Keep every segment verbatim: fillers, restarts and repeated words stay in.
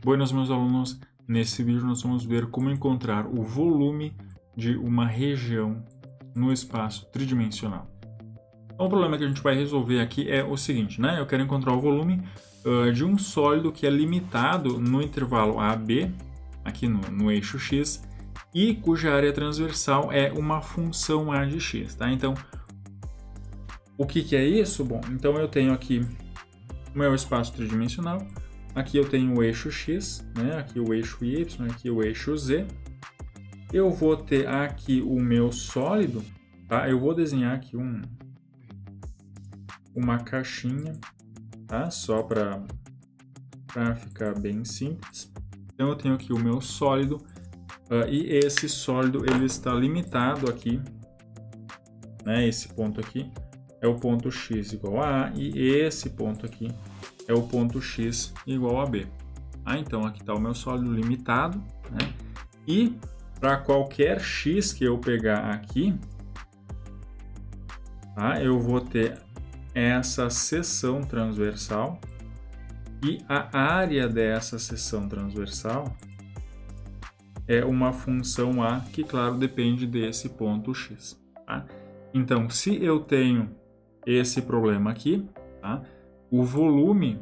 Buenas, meus alunos, nesse vídeo nós vamos ver como encontrar o volume de uma região no espaço tridimensional. Então, o problema que a gente vai resolver aqui é o seguinte, né? Eu quero encontrar o volume uh, de um sólido que é limitado no intervalo A B, aqui no, no eixo X, e cuja área transversal é uma função A de X, tá? Então, o que, que é isso? Bom, então eu tenho aqui o meu espaço tridimensional, aqui eu tenho o eixo X, né? Aqui o eixo Y, aqui o eixo Z. Eu vou ter aqui o meu sólido, tá? Eu vou desenhar aqui um, uma caixinha, tá? Só para para ficar bem simples. Então eu tenho aqui o meu sólido uh, e esse sólido ele está limitado aqui, né? Esse ponto aqui é o ponto X igual a A e esse ponto aqui é o ponto X igual a B. Ah, então aqui está o meu sólido limitado, né? E para qualquer X que eu pegar aqui, tá? Eu vou ter essa seção transversal e a área dessa seção transversal é uma função A que, claro, depende desse ponto X, tá? Então, se eu tenho esse problema aqui, tá? O volume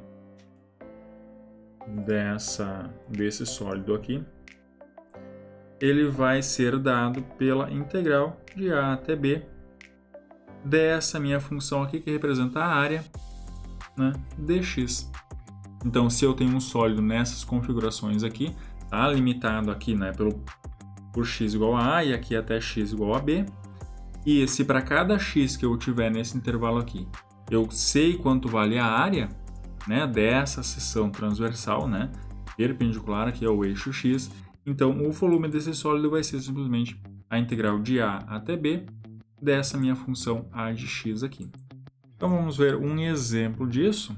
dessa, desse sólido aqui, ele vai ser dado pela integral de A até B dessa minha função aqui, que representa a área, né, dx. Então, se eu tenho um sólido nessas configurações aqui, tá, limitado aqui, né, pelo, por x igual a A e aqui até x igual a B, e se para cada x que eu tiver nesse intervalo aqui, eu sei quanto vale a área, né, dessa seção transversal, né, perpendicular aqui ao eixo X, então o volume desse sólido vai ser simplesmente a integral de A até B dessa minha função A de X aqui. Então vamos ver um exemplo disso.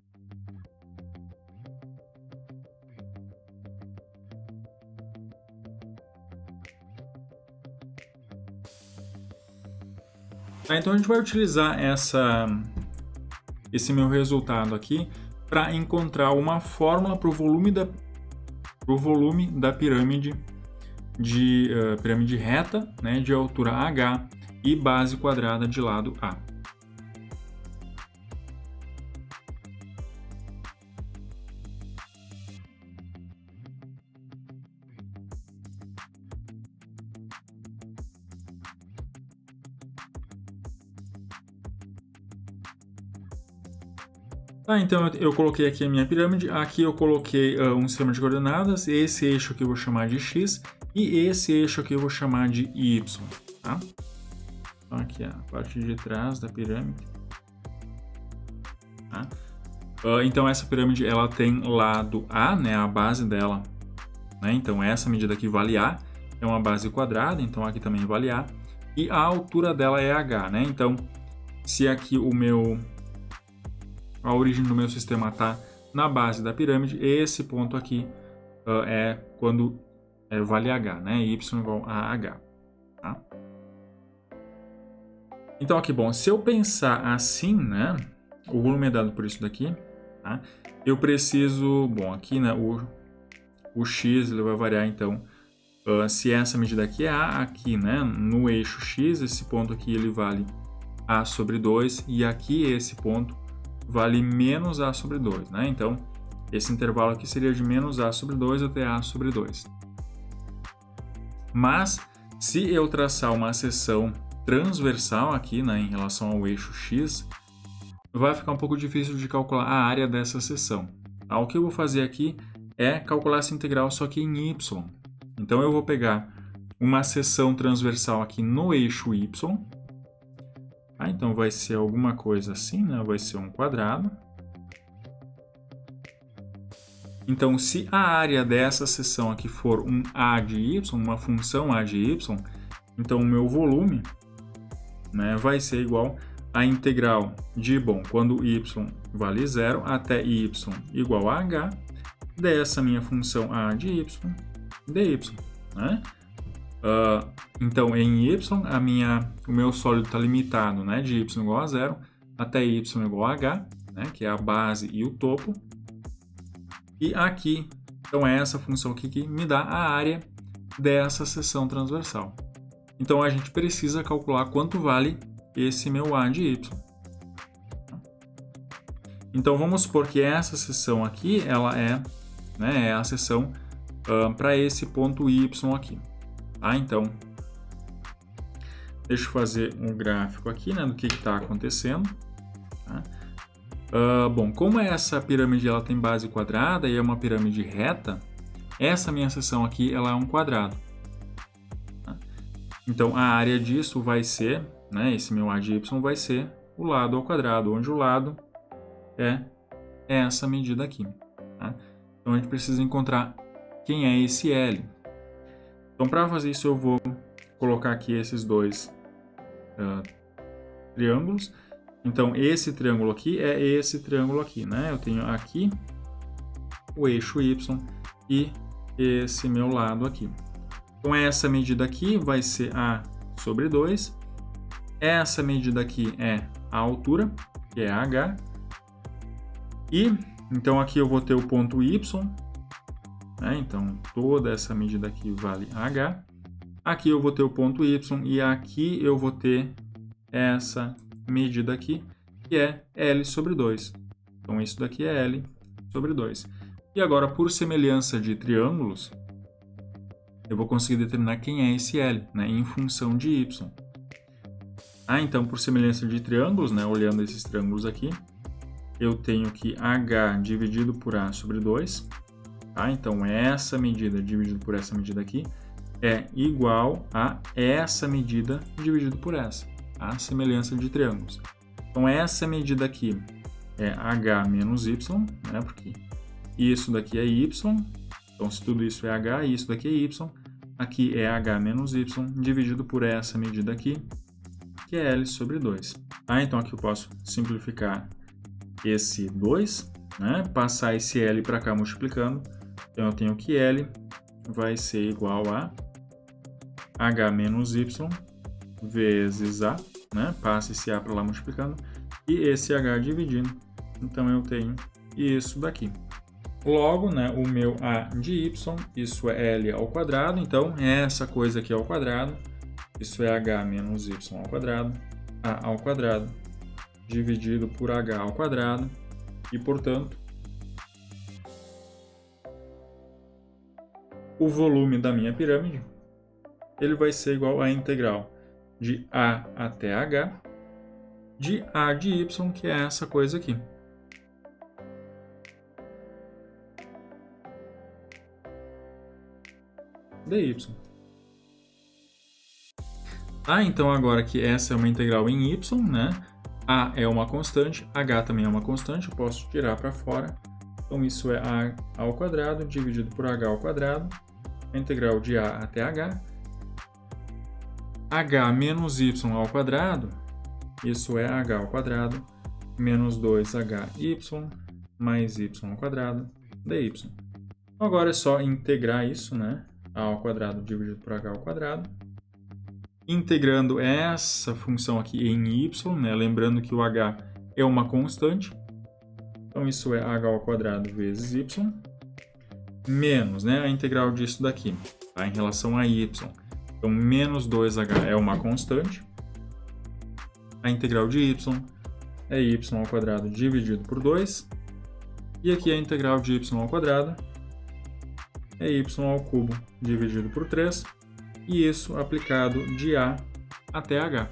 Tá, então a gente vai utilizar essa, esse meu resultado aqui para encontrar uma fórmula para o volume da, pro volume da pirâmide de uh, pirâmide reta, né, de altura H e base quadrada de lado A. Tá, então eu coloquei aqui a minha pirâmide, aqui eu coloquei uh, um sistema de coordenadas, esse eixo aqui eu vou chamar de X e esse eixo aqui eu vou chamar de Y, tá? Então aqui a parte de trás da pirâmide. Tá? Uh, então essa pirâmide ela tem lado A, né, a base dela, né? Então essa medida aqui vale A, é uma base quadrada, então aqui também vale A, e a altura dela é H, né? Então se aqui o meu a origem do meu sistema está na base da pirâmide, esse ponto aqui uh, é quando é, vale H, né? Y igual a H. Tá? Então aqui, bom, se eu pensar assim, né? O volume é dado por isso daqui, tá? Eu preciso, bom, aqui, né? O, o X ele vai variar, então, uh, se essa medida aqui é A, aqui, né? No eixo X, esse ponto aqui ele vale A sobre dois, e aqui esse ponto vale menos A sobre dois, né? Então, esse intervalo aqui seria de menos A sobre dois até A sobre dois. Mas, se eu traçar uma seção transversal aqui, né, em relação ao eixo X, vai ficar um pouco difícil de calcular a área dessa seção. Tá? O que eu vou fazer aqui é calcular essa integral só que em Y. Então, eu vou pegar uma seção transversal aqui no eixo Y. Ah, então vai ser alguma coisa assim, né? Vai ser um quadrado. Então, se a área dessa seção aqui for um A de Y, uma função A de Y, então o meu volume, né, vai ser igual à integral de, bom, quando Y vale zero até Y igual a H, dessa minha função A de Y, dy, né? Uh, então, em Y, a minha, o meu sólido está limitado, né, de Y igual a zero até Y igual a H, né, que é a base e o topo. E aqui, Então é essa função aqui que me dá a área dessa seção transversal. Então a gente precisa calcular quanto vale esse meu A de y. Então vamos supor que essa seção aqui, ela é, né, é a seção uh, para esse ponto y aqui. Tá? Então, deixa eu fazer um gráfico aqui, né, do que está acontecendo. Tá? Uh, bom, como essa pirâmide ela tem base quadrada e é uma pirâmide reta, essa minha seção aqui ela é um quadrado. Tá? Então a área disso vai ser, né, esse meu A de y vai ser o lado ao quadrado, onde o lado é essa medida aqui. Tá? Então a gente precisa encontrar quem é esse L. Então para fazer isso eu vou colocar aqui esses dois uh, triângulos. Então esse triângulo aqui é esse triângulo aqui, né? Eu tenho aqui o eixo y e esse meu lado aqui. Então essa medida aqui vai ser A sobre dois. Essa medida aqui é a altura, que é H. E, então, aqui eu vou ter o ponto y, né? Então, toda essa medida aqui vale H. Aqui eu vou ter o ponto y e aqui eu vou ter essa medida aqui, que é L sobre dois. Então, isso daqui é L sobre dois. E agora, por semelhança de triângulos, eu vou conseguir determinar quem é esse L, né? Em função de y. Ah, então, por semelhança de triângulos, né? Olhando esses triângulos aqui, eu tenho que H dividido por A sobre dois. Tá? Então, essa medida dividido por essa medida aqui é igual a essa medida dividido por essa. A semelhança de triângulos. Então, essa medida aqui é H menos Y, né? Porque isso daqui é Y. Então, se tudo isso é H, isso daqui é Y. Aqui é H menos Y dividido por essa medida aqui, que é L sobre dois. Tá? Então, aqui eu posso simplificar esse dois, né? Passar esse L para cá multiplicando. Então, eu tenho que L vai ser igual a H menos Y vezes A, né? Passa esse A para lá multiplicando. E esse H dividindo. Então, eu tenho isso daqui. Logo, né, o meu A de Y, isso é L ao quadrado. Então, essa coisa aqui ao quadrado. Isso é H menos Y ao quadrado. A ao quadrado dividido por H ao quadrado, e, portanto, o volume da minha pirâmide ele vai ser igual à integral de A até H de A de Y, que é essa coisa aqui. dy. Ah, então agora que essa é uma integral em y, né? A é uma constante, H também é uma constante, eu posso tirar para fora. Então, isso é A ao quadrado dividido por H ao quadrado, a integral de A até H. H menos Y ao quadrado, isso é H ao quadrado, menos dois H y mais Y ao quadrado, dy. Então, agora é só integrar isso, né? A ao quadrado dividido por H ao quadrado. Integrando essa função aqui em y, né? Lembrando que o h é uma constante, então isso é h ao quadrado vezes y, menos, né, a integral disso daqui, tá? Em relação a y. Então, menos dois h é uma constante, a integral de y é y ao quadrado dividido por dois, e aqui a integral de y ao quadrado é y ao cubo dividido por três, e isso aplicado de A até H.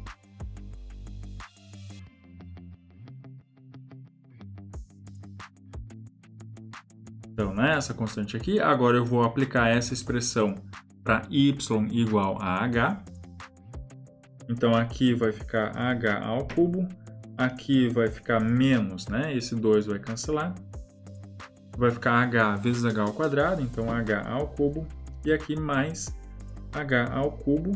Então, né, essa constante aqui, agora eu vou aplicar essa expressão para y igual a H. Então, aqui vai ficar H ao cubo, aqui vai ficar menos, né, esse dois vai cancelar. Vai ficar H vezes H ao quadrado, então H ao cubo, e aqui mais H ao cubo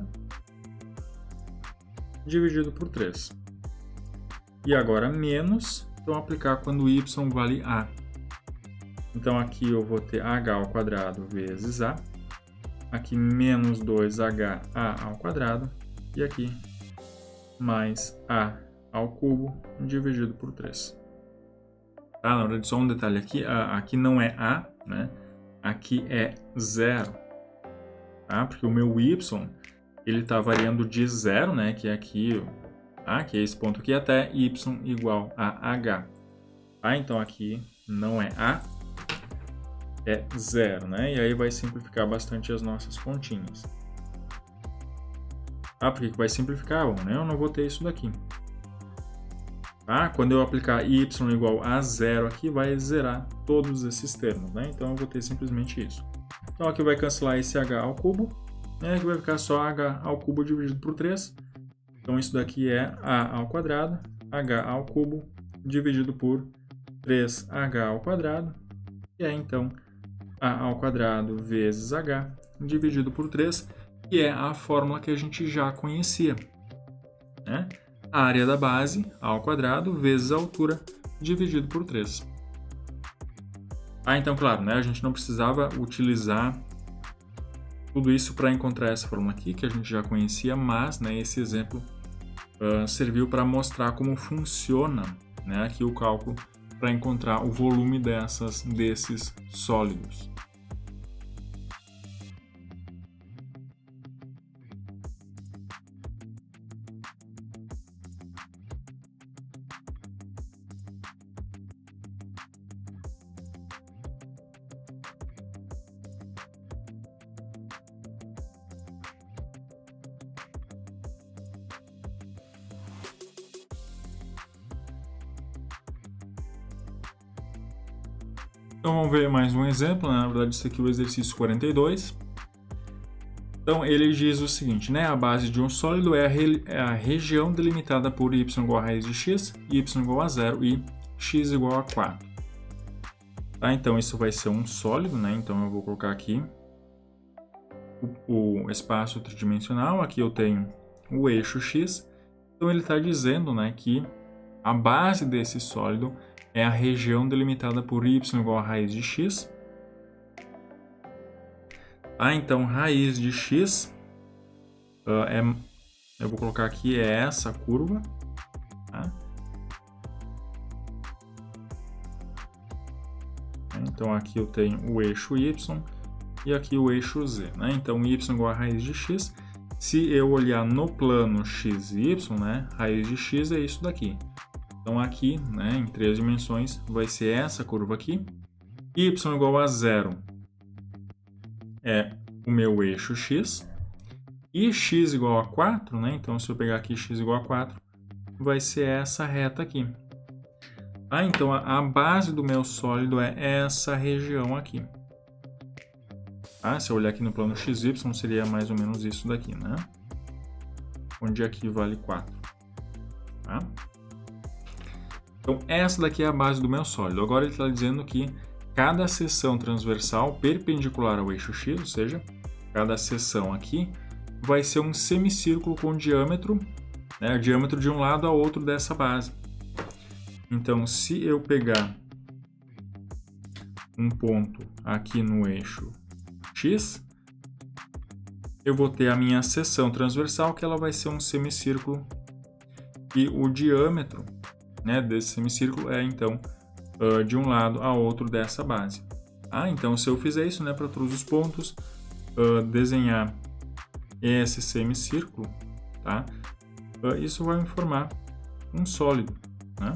dividido por três. E agora menos, então aplicar quando y vale A. Então aqui eu vou ter H ao quadrado vezes A, aqui menos dois H A ao quadrado, e aqui mais A ao cubo dividido por três. Tá? Na verdade, só um detalhe aqui, aqui não é A, né? aqui é zero, tá? Porque o meu y, ele está variando de zero, né? Que é aqui, tá? Que é esse ponto aqui, até y igual a h. Tá? Então aqui não é a, é zero, né? E aí vai simplificar bastante as nossas continhas. Ah, por que vai simplificar? Bom, né? Eu não vou ter isso daqui. Tá? Quando eu aplicar y igual a zero aqui, vai zerar todos esses termos, né? Então eu vou ter simplesmente isso. Então aqui vai cancelar esse h ao cubo, né? Aqui vai ficar só h ao cubo dividido por três. Então isso daqui é a ao quadrado, h ao cubo dividido por três h ao quadrado, que é então a ao quadrado vezes h dividido por três, que é a fórmula que a gente já conhecia, né? A área da base, a ao quadrado, vezes a altura, dividido por três. Ah, então, claro, né? A gente não precisava utilizar tudo isso para encontrar essa fórmula aqui, que a gente já conhecia, mas, né, esse exemplo uh, serviu para mostrar como funciona, né, aqui o cálculo para encontrar o volume dessas, desses sólidos. Então vamos ver mais um exemplo, né? Na verdade isso aqui é o exercício quarenta e dois. Então ele diz o seguinte, né? A base de um sólido é a, re... é a região delimitada por y igual a raiz de x, y igual a zero e x igual a quatro. Tá? Então isso vai ser um sólido, né? Então eu vou colocar aqui o, o espaço tridimensional, aqui eu tenho o eixo x. Então ele está dizendo, né, que a base desse sólido é a região delimitada por y igual a raiz de x. Ah, então raiz de x, uh, é, eu vou colocar aqui, é essa curva. Tá? Então aqui eu tenho o eixo y e aqui o eixo z. Né? Então y igual a raiz de x. Se eu olhar no plano x e y, né, raiz de x é isso daqui. Então aqui, né, em três dimensões, vai ser essa curva aqui. Y igual a zero é o meu eixo x. E x igual a quatro, né? Então se eu pegar aqui x igual a quatro, vai ser essa reta aqui. Ah, então a, a base do meu sólido é essa região aqui. Ah, se eu olhar aqui no plano x y, seria mais ou menos isso daqui, né? Onde aqui vale quatro. Tá? Então, essa daqui é a base do meu sólido. Agora ele está dizendo que cada seção transversal perpendicular ao eixo x, ou seja, cada seção aqui, vai ser um semicírculo com diâmetro, né, diâmetro de um lado ao outro dessa base. Então, se eu pegar um ponto aqui no eixo x, eu vou ter a minha seção transversal, que ela vai ser um semicírculo, e o diâmetro, né, desse semicírculo é, então, uh, de um lado a outro dessa base. Ah, então, se eu fizer isso, né, para todos os pontos, uh, desenhar esse semicírculo, tá? Uh, isso vai me formar um sólido, né?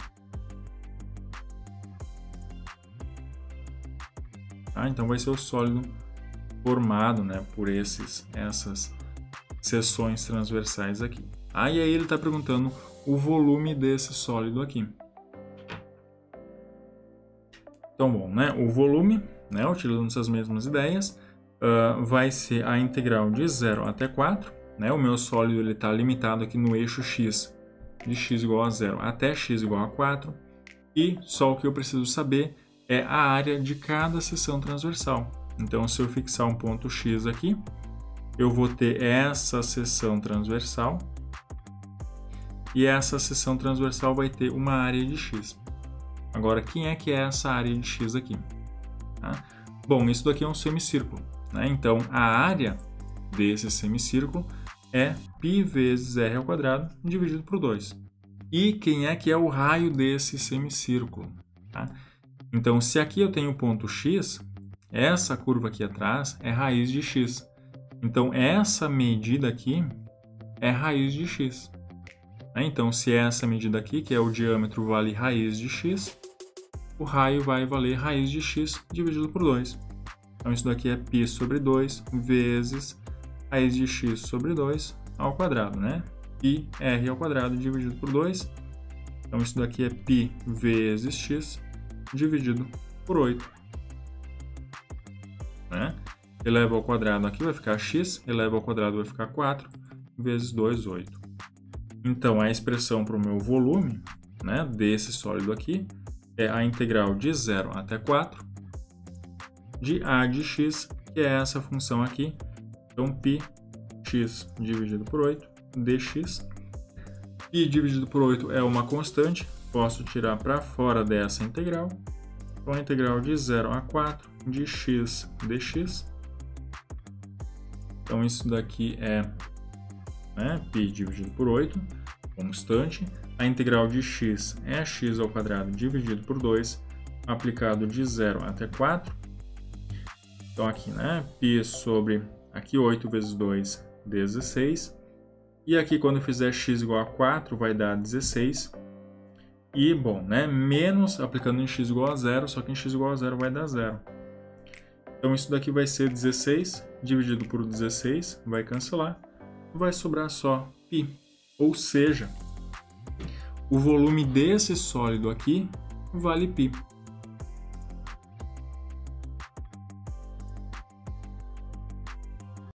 Tá? Então, vai ser o sólido formado, né, por esses, essas seções transversais aqui. Ah, e aí ele está perguntando o volume desse sólido aqui. Então, bom, né, o volume, né, utilizando essas mesmas ideias, uh, vai ser a integral de zero até quatro. Né, o meu sólido está limitado aqui no eixo x, de x igual a zero até x igual a quatro. E só o que eu preciso saber é a área de cada seção transversal. Então, se eu fixar um ponto x aqui, eu vou ter essa seção transversal. E essa seção transversal vai ter uma área de x. Agora, quem é que é essa área de x aqui? Tá? Bom, isso daqui é um semicírculo. Né? Então, a área desse semicírculo é π vezes r ao quadrado dividido por dois. E quem é que é o raio desse semicírculo? Tá? Então, se aqui eu tenho o ponto x, essa curva aqui atrás é raiz de x. Então, essa medida aqui é raiz de x. Então, se essa medida aqui, que é o diâmetro, vale raiz de x, o raio vai valer raiz de x dividido por dois. Então, isso daqui é π sobre dois vezes raiz de x sobre dois ao quadrado, né? πr ao quadrado dividido por dois. Então, isso daqui é π vezes x dividido por oito. Né? Eleva ao quadrado aqui vai ficar x, eleva ao quadrado vai ficar quatro, vezes dois, oito. Então, a expressão para o meu volume, né, desse sólido aqui é a integral de zero até quatro de a de x, que é essa função aqui. Então, πx dividido por oito, dx. Π dividido por oito é uma constante, posso tirar para fora dessa integral. Então, a integral de zero a quatro de x dx. Então, isso daqui é, né, π dividido por oito, constante. A integral de x é x ao quadrado dividido por dois, aplicado de zero até quatro. Então, aqui, né, π sobre, aqui oito vezes dois, dezesseis. E aqui, quando eu fizer x igual a quatro, vai dar dezesseis. E, bom, né, menos aplicando em x igual a zero, só que em x igual a zero vai dar zero. Então, isso daqui vai ser dezesseis dividido por dezesseis, vai cancelar, vai sobrar só π. Ou seja, o volume desse sólido aqui vale π.